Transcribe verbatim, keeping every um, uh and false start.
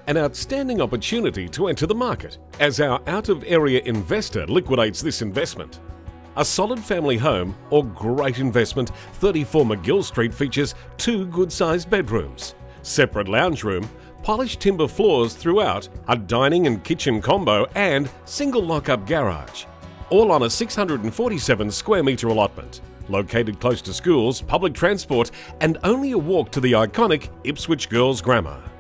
an outstanding opportunity to enter the market as our out-of-area investor liquidates this investment. A solid family home or great investment, thirty-four McGill Street features two good-sized bedrooms, separate lounge room, polished timber floors throughout, a dining and kitchen combo and single lock-up garage. All on a six hundred forty-seven square metre allotment. Located close to schools, public transport and only a walk to the iconic Ipswich Girls Grammar.